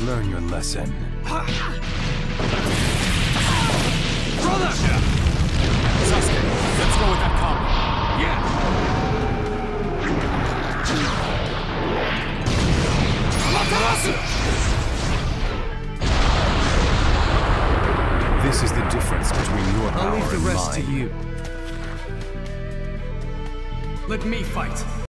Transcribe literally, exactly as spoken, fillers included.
Learn your lesson. Brother! Sasuke, let's go with that combo. Yeah! Amaterasu! This is the difference between your power I'll leave the and rest to mine. you. Let me fight.